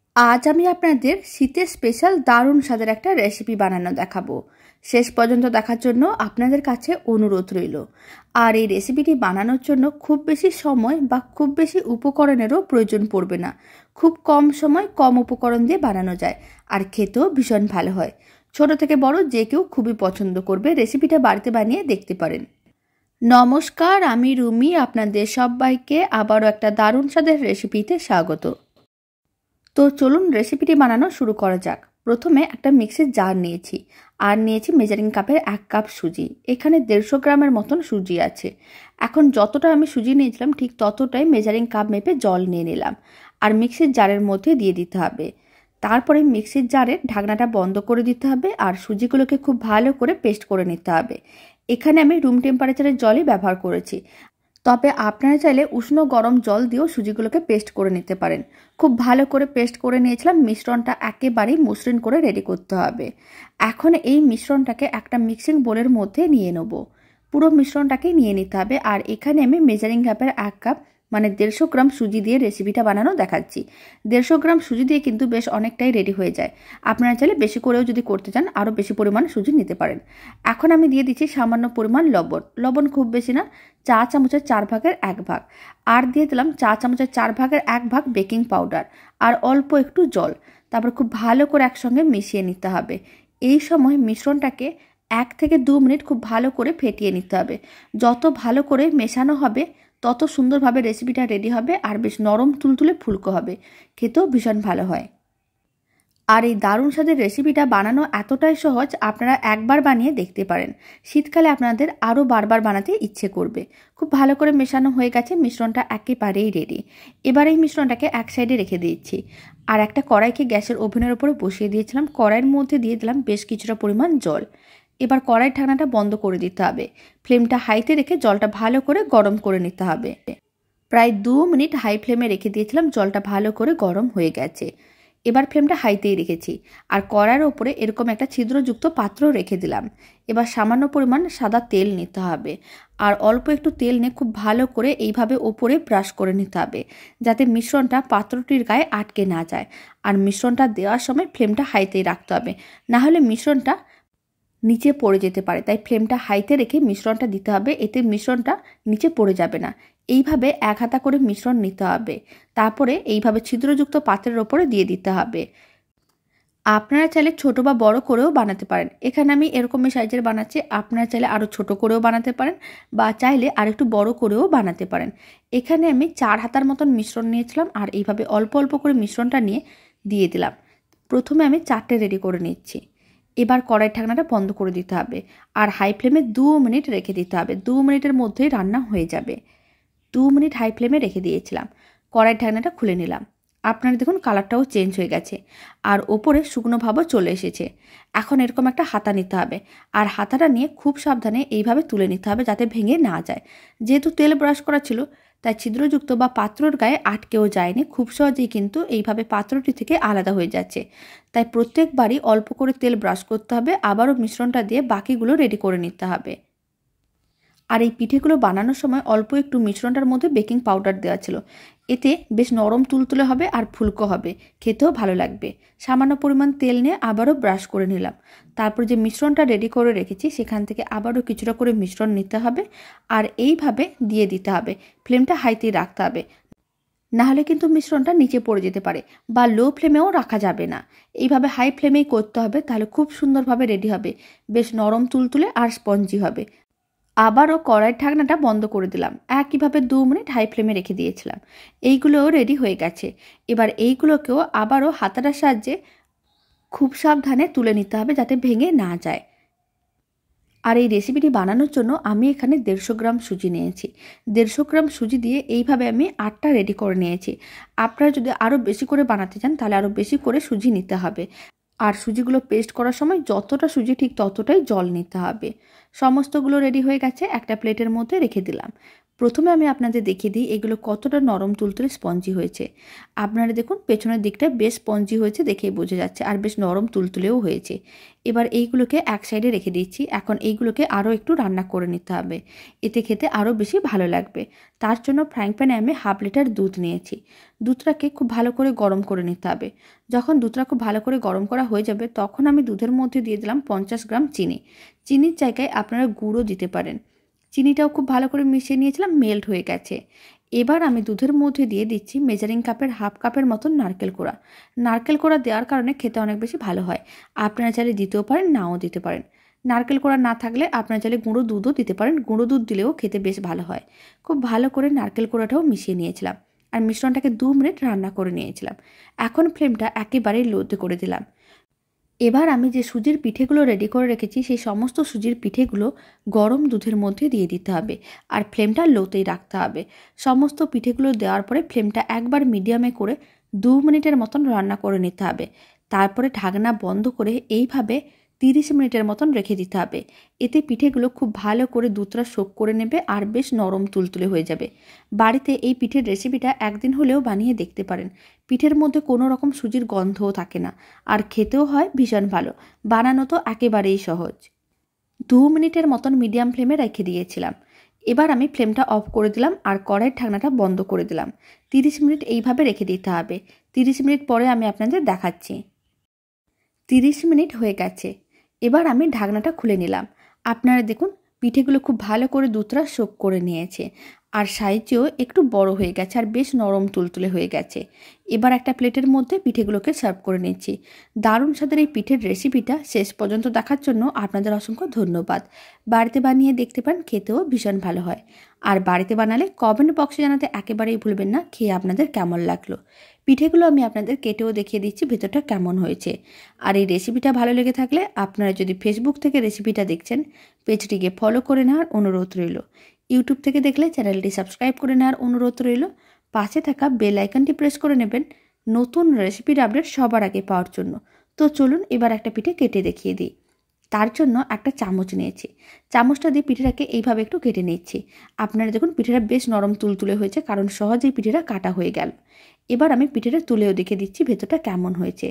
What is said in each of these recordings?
আজ আমি আপনাদের শীতের স্পেশাল দারুণ স্বাদের একটা রেসিপি বানানো দেখাবো। শেষ পর্যন্ত দেখার জন্য আপনাদের কাছে অনুরোধ রইল। আর এই রেসিপিটি বানানোর জন্য খুব বেশি সময় বা খুব বেশি উপকরণেরও প্রয়োজন পড়বে না। খুব কম সময় কম উপকরণ দিয়ে বানানো যায়, আর খেতেও ভীষণ ভালো হয়। ছোট থেকে বড় যে কেউ খুবই পছন্দ করবে। রেসিপিটা বাড়িতে বানিয়ে দেখতে পারেন। নমস্কার, আমি রুমি। আপনাদের সবাইকে আবারও একটা দারুণ স্বাদের রেসিপিতে স্বাগত। তো চলুন রেসিপিটি বানানো শুরু করা যাক। প্রথমে একটা মিক্সির জার নিয়েছি, আর নিয়েছি মেজারিং কাপের 1 কাপ সুজি। এখানে 150 গ্রামের মতন সুজি আছে। এখন যতটা আমি সুজি নিয়েছিলাম ঠিক ততটাই মেজারিং কাপ মেপে জল নিয়ে নিলাম, আর মিক্সির জারের মধ্যে দিয়ে দিতে হবে। তারপরে মিক্সির জারের ঢাকনাটা বন্ধ করে দিতে হবে, আর সুজিগুলোকে খুব ভালো করে পেস্ট করে নিতে হবে। এখানে আমি রুম টেম্পারেচারের জলই ব্যবহার করেছি, তবে আপনারা চাইলে উষ্ণ গরম জল দিয়েও সুজিগুলোকে পেস্ট করে নিতে পারেন। খুব ভালো করে পেস্ট করে নিয়েছিলাম। মিশ্রণটা একেবারেই মসৃণ করে রেডি করতে হবে। এখন এই মিশ্রণটাকে একটা মিক্সিং বোলের মধ্যে নিয়ে নেব। পুরো মিশ্রণটাকে নিয়ে নিতে হবে। আর এখানে আমি মেজারিং কাপের 1 কাপ মানে 150 গ্রাম সুজি দিয়ে রেসিপিটা বানানো দেখাচ্ছি। 150 গ্রাম সুজি দিয়ে কিন্তু বেশ অনেকটাই রেডি হয়ে যায়। আপনারা চাইলে বেশি করেও যদি করতে চান আরও বেশি পরিমাণ সুজি নিতে পারেন। এখন আমি দিয়ে দিচ্ছি সামান্য পরিমাণ লবণ। লবণ খুব বেশি না, চা চামচের 4 ভাগের 1 ভাগ। আর দিয়ে দিলাম চা চামচের 4 ভাগের 1 ভাগ বেকিং পাউডার, আর অল্প একটু জল। তারপর খুব ভালো করে একসঙ্গে মিশিয়ে নিতে হবে। এই সময় মিশ্রণটাকে 1 থেকে 2 মিনিট খুব ভালো করে ফেটিয়ে নিতে হবে। যত ভালো করে মেশানো হবে তত সুন্দরভাবে রেসিপিটা রেডি হবে, আর বেশ নরম তুলতুলে ফুলকো হবে। খেতেও ভীষণ ভালো হয়। আর এই দারুণ স্বাদের রেসিপিটা বানানো এতটাই সহজ, আপনারা একবার বানিয়ে দেখতে পারেন। শীতকালে আপনাদের আরও বারবার বানাতে ইচ্ছে করবে। খুব ভালো করে মেশানো হয়ে গেছে, মিশ্রণটা একেবারেই রেডি। এবার এই মিশ্রণটাকে এক সাইডে রেখে দিচ্ছি, আর একটা কড়াইকে গ্যাসের ওভেনের উপরে বসিয়ে দিয়েছিলাম। কড়াইয়ের মধ্যে দিয়ে দিলাম বেশ কিছুটা পরিমাণ জল। এবার কড়াইয়ের ঢাকনাটা বন্ধ করে দিতে হবে। ফ্লেমটা হাইতে রেখে জলটা ভালো করে গরম করে নিতে হবে। প্রায় 2 মিনিট হাই ফ্লেমে রেখে দিয়েছিলাম। জলটা ভালো করে গরম হয়ে গেছে। এবার ফ্লেমটা হাইতেই রেখেছি, আর কড়াইয়ের ওপরে এরকম একটা ছিদ্রযুক্ত পাত্র রেখে দিলাম। এবার সামান্য পরিমাণ সাদা তেল নিতে হবে, আর অল্প একটু তেল নিয়ে খুব ভালো করে এইভাবে ওপরে ব্রাশ করে নিতে হবে, যাতে মিশ্রণটা পাত্রটির গায়ে আটকে না যায়। আর মিশ্রণটা দেওয়ার সময় ফ্লেমটা হাইতেই রাখতে হবে, না হলে মিশ্রণটা নিচে পড়ে যেতে পারে। তাই ফ্লেমটা হাইতে রেখে মিশ্রণটা দিতে হবে, এতে মিশ্রণটা নিচে পড়ে যাবে না। এইভাবে 1 হাতা করে মিশ্রণ নিতে হবে। তারপরে এইভাবে ছিদ্রযুক্ত পাত্রের ওপরে দিয়ে দিতে হবে। আপনারা চাইলে ছোট বা বড় করেও বানাতে পারেন। এখানে আমি এরকমই সাইজের বানাচ্ছি। আপনারা চাইলে আরও ছোট করেও বানাতে পারেন, বা চাইলে আর একটু বড় করেও বানাতে পারেন। এখানে আমি 4 হাতার মতন মিশ্রণ নিয়েছিলাম, আর এইভাবে অল্প অল্প করে মিশ্রণটা নিয়ে দিয়ে দিলাম। প্রথমে আমি 4টে রেডি করে নিচ্ছি। এবার কড়াই ঢাকনাটা বন্ধ করে দিতে হবে, আর হাই ফ্লেমে 2 মিনিট রেখে দিতে হবে। 2 মিনিটের মধ্যেই রান্না হয়ে যাবে। 2 মিনিট হাই ফ্লেমে রেখে দিয়েছিলাম। কড়াই ঢাকনাটা খুলে নিলাম। আপনারা দেখুন কালারটাও চেঞ্জ হয়ে গেছে, আর ওপরে শুকনো ভাবও চলে এসেছে। এখন এরকম একটা হাতা নিতে হবে, আর হাতাটা নিয়ে খুব সাবধানে এইভাবে তুলে নিতে হবে, যাতে ভেঙে না যায়। যেহেতু তেল ব্রাশ করা ছিল, তাই ছিদ্রযুক্ত বা পাত্রর গায়ে আটকেও যায়নি। খুব সহজেই কিন্তু এইভাবে পাত্রটি থেকে আলাদা হয়ে যাচ্ছে। তাই প্রত্যেকবারই অল্প করে তেল ব্রাশ করতে হবে, আবারও মিশ্রণটা দিয়ে বাকিগুলো রেডি করে নিতে হবে। আর এই পিঠেগুলো বানানোর সময় অল্প একটু মিশ্রণটার মধ্যে বেকিং পাউডার দেওয়া ছিল। এতে বেশ নরম তুলতুলে হবে, আর ফুলকো হবে, খেতেও ভালো লাগবে। সামান্য পরিমাণ তেল নিয়ে আবারও ব্রাশ করে নিলাম। তারপর যে মিশ্রণটা রেডি করে রেখেছি সেখান থেকে আবারও কিছুটা করে মিশ্রণ নিতে হবে, আর এইভাবে দিয়ে দিতে হবে। ফ্লেমটা হাইতেই রাখতে হবে, নাহলে কিন্তু মিশ্রণটা নিচে পড়ে যেতে পারে, বা লো ফ্লেমেও রাখা যাবে না। এইভাবে হাই ফ্লেমেই করতে হবে, তাহলে খুব সুন্দরভাবে রেডি হবে। বেশ নরম তুলতুলে আর স্পঞ্জি হবে। আবারও কড়াইয়ের ঢাকনাটা বন্ধ করে দিলাম। একইভাবে 2 মিনিট হাই ফ্লেমে রেখে দিয়েছিলাম। এইগুলোও রেডি হয়ে গেছে। এবার এইগুলোকেও আবারও হাতাটার সাহায্যে খুব সাবধানে তুলে নিতে হবে, যাতে ভেঙে না যায়। আর এই রেসিপিটি বানানোর জন্য আমি এখানে 150 গ্রাম সুজি নিয়েছি। 150 গ্রাম সুজি দিয়ে এইভাবে আমি 8টা রেডি করে নিয়েছি। আপনারা যদি আরও বেশি করে বানাতে চান তাহলে আরও বেশি করে সুজি নিতে হবে। আর সুজিগুলো পেস্ট করার সময় যতটা সুজি ঠিক ততটাই জল নিতে হবে। সমস্তগুলো রেডি হয়ে গেছে, একটা প্লেটের মধ্যে রেখে দিলাম। প্রথমে আমি আপনাদের দেখিয়ে দিই এগুলো কতটা নরম তুলতুলে স্পঞ্জি হয়েছে। আপনারা দেখুন পেছনের দিকটা বেশ স্পঞ্জি হয়েছে, দেখেই বোঝা যাচ্ছে, আর বেশ নরম তুলতুলেও হয়েছে। এবার এইগুলোকে এক সাইডে রেখে দিচ্ছি। এখন এইগুলোকে আরও একটু রান্না করে নিতে হবে, এতে খেতে আরও বেশি ভালো লাগবে। তার জন্য ফ্রাইং প্যানে আমি 1/2 লিটার দুধ নিয়েছি। দুধটাকে খুব ভালো করে গরম করে নিতে হবে। যখন দুধটা খুব ভালো করে গরম করা হয়ে যাবে তখন আমি দুধের মধ্যে দিয়ে দিলাম 50 গ্রাম চিনি। চিনির জায়গায় আপনারা গুঁড়ো দিতে পারেন। চিনিটাও খুব ভালো করে মিশিয়ে নিয়েছিলাম, মেল্ট হয়ে গেছে। এবার আমি দুধের মধ্যে দিয়ে দিচ্ছি মেজারিং কাপের 1/2 কাপের মতন নারকেল কোড়া। নারকেল কোড়া দেওয়ার কারণে খেতে অনেক বেশি ভালো হয়। আপনারা চাইলে দিতেও পারেন, নাও দিতে পারেন। নারকেল কোড়া না থাকলে আপনারা চাইলে গুঁড়ো দুধও দিতে পারেন, গুঁড়ো দুধ দিলেও খেতে বেশ ভালো হয়। খুব ভালো করে নারকেল কোড়াটাও মিশিয়ে নিয়েছিলাম আর মিশ্রণটাকে 2 মিনিট রান্না করে নিয়েছিলাম। এখন ফ্লেমটা একেবারেই লোতে করে দিলাম। এবার আমি যে সুজির পিঠেগুলো রেডি করে রেখেছি সেই সমস্ত সুজির পিঠেগুলো গরম দুধের মধ্যে দিয়ে দিতে হবে আর ফ্লেমটা লোতেই রাখতে হবে। সমস্ত পিঠেগুলো দেওয়ার পরে ফ্লেমটা একবার মিডিয়ামে করে 2 মিনিটের মতন রান্না করে নিতে হবে। তারপরে ঢাকনা বন্ধ করে এইভাবে 30 মিনিটের মতন রেখে দিতে হবে। এতে পিঠেগুলো খুব ভালো করে দুধটা শোক করে নেবে আর বেশ নরম তুলতুলে হয়ে যাবে। বাড়িতে এই পিঠের রেসিপিটা একদিন হলেও বানিয়ে দেখতে পারেন। পিঠের মধ্যে কোনো রকম সুজির গন্ধও থাকে না আর খেতেও হয় ভীষণ ভালো। বানানো তো একেবারেই সহজ। 2 মিনিটের মতন মিডিয়াম ফ্লেমে রেখে দিয়েছিলাম। এবার আমি ফ্লেমটা অফ করে দিলাম আর কড়াইয়ের ঢাকনাটা বন্ধ করে দিলাম। 30 মিনিট এইভাবে রেখে দিতে হবে। 30 মিনিট পরে আমি আপনাদের দেখাচ্ছি। 30 মিনিট হয়ে গেছে। এবার আমি ঢাকনাটা খুলে নিলাম। আপনারা দেখুন পিঠেগুলো খুব ভালো করে দুধটা শোক করে নিয়েছে আর সাইজেও একটু বড় হয়ে গেছে আর বেশ নরম তুলতুলে হয়ে গেছে। এবার একটা প্লেটের মধ্যে পিঠেগুলোকে সার্ভ করে নিচ্ছি। দারুণ স্বাদের এই পিঠের রেসিপিটা শেষ পর্যন্ত দেখার জন্য আপনাদের অসংখ্য ধন্যবাদ। বাড়িতে বানিয়ে দেখতে পান, খেতেও ভীষণ ভালো হয়। আর বাড়িতে বানালে কমেন্ট বক্সে জানাতে একেবারেই ভুলবেন না খেয়ে আপনাদের কেমন লাগলো। পিঠেগুলো আমি আপনাদের কেটেও দেখিয়ে দিচ্ছি ভেতরটা কেমন হয়েছে। আর এই রেসিপিটা ভালো লেগে থাকলে আপনারা যদি ফেসবুক থেকে রেসিপিটা দেখছেন পেজটিকে ফলো করে নেওয়ার অনুরোধ রইল। ইউটিউব থেকে দেখলে চ্যানেলটি সাবস্ক্রাইব করে নেওয়ার অনুরোধ রইল। পাশে থাকা বেল আইকনটি প্রেস করে নেবেন নতুন রেসিপির আপডেট সবার আগে পাওয়ার জন্য। তো চলুন এবার একটা পিঠে কেটে দেখিয়ে দিই। তার জন্য একটা চামচ নিয়েছি। চামচটা দিয়ে পিঠেটাকে এইভাবে একটু কেটে নিচ্ছি। আপনারা দেখুন পিঠেটা বেশ নরম তুলতুলে হয়েছে, কারণ সহজেই পিঠেটা কাটা হয়ে গেল। এবার আমি পিঠেটা তুলেও দেখে দিচ্ছি ভেতরটা কেমন হয়েছে।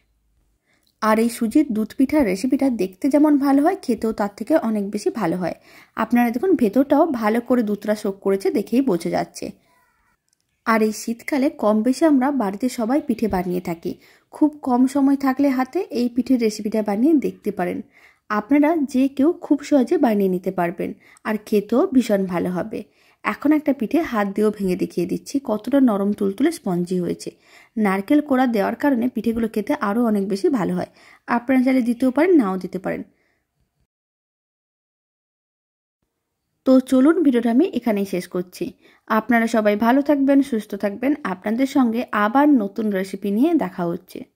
আর এই সুজির দুধ পিঠার রেসিপিটা দেখতে যেমন ভালো হয় খেতেও তার থেকে অনেক বেশি ভালো হয়। আপনারা দেখুন ভেতরটাও ভালো করে দুধটা শোক করেছে, দেখেই বোঝা যাচ্ছে। আর এই শীতকালে কম বেশি আমরা বাড়িতে সবাই পিঠে বানিয়ে থাকি। খুব কম সময় থাকলে হাতে এই পিঠের রেসিপিটা বানিয়ে দেখতে পারেন। আপনারা যে কেউ খুব সহজে বানিয়ে নিতে পারবেন আর খেতেও ভীষণ ভালো হবে। এখন একটা পিঠে হাত দিয়েও ভেঙে দেখিয়ে দিচ্ছি কতটা নরম তুলতুলে স্পঞ্জি হয়েছে। নারকেল কোড়া দেওয়ার কারণে পিঠেগুলো খেতে আরও অনেক বেশি ভালো হয়। আপনারা চাইলে দিতেও পারেন, নাও দিতে পারেন। তো চলুন ভিডিওটা আমি এখানেই শেষ করছি। আপনারা সবাই ভালো থাকবেন, সুস্থ থাকবেন। আপনাদের সঙ্গে আবার নতুন রেসিপি নিয়ে দেখা হচ্ছে।